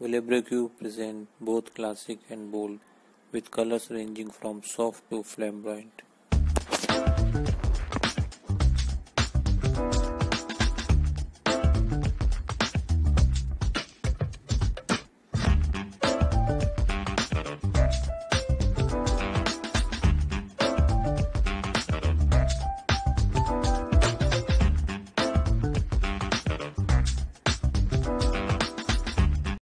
Vilebrequin present both classic and bold, with colors ranging from soft to flamboyant.